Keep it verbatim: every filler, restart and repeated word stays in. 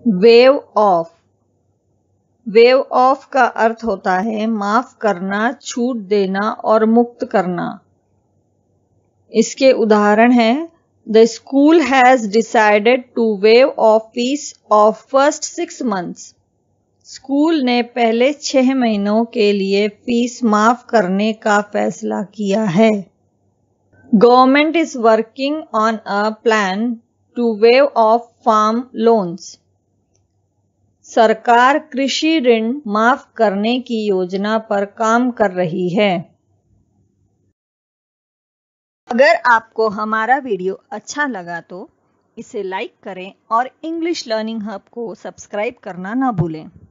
Wave of. Wave of का अर्थ होता है माफ करना, छूट देना और मुक्त करना। इसके उदाहरण हैं, the school has decided to waive off fees off first six months. School ने पहले छह महीनों के लिए फीस माफ करने का फैसला किया है। Government is working on a plan to waive off farm loans. सरकार कृषि ऋण माफ करने की योजना पर काम कर रही है। अगर आपको हमारा वीडियो अच्छा लगा तो इसे लाइक करें और इंग्लिश लर्निंग हब को सब्सक्राइब करना न भूलें।